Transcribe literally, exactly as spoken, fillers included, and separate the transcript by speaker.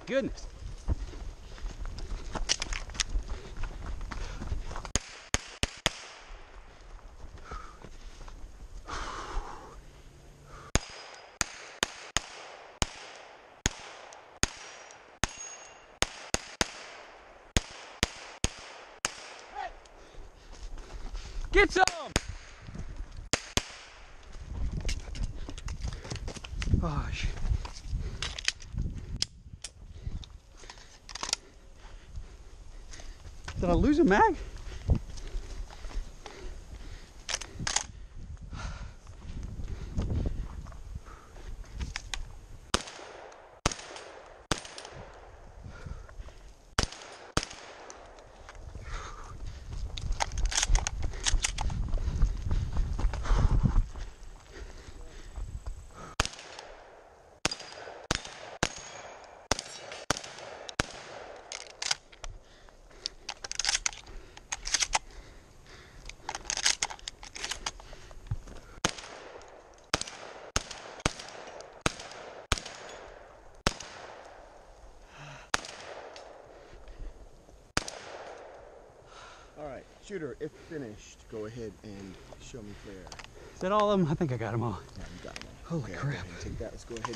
Speaker 1: goodness. Get some! Oh, shit. Did I lose a mag?
Speaker 2: Alright, shooter, if finished, go ahead and show me flare.
Speaker 1: Is that all of them? I think I got them all.
Speaker 2: Yeah, you got them all.
Speaker 1: Holy
Speaker 2: Okay,
Speaker 1: crap.
Speaker 2: go ahead and take that. Let's go ahead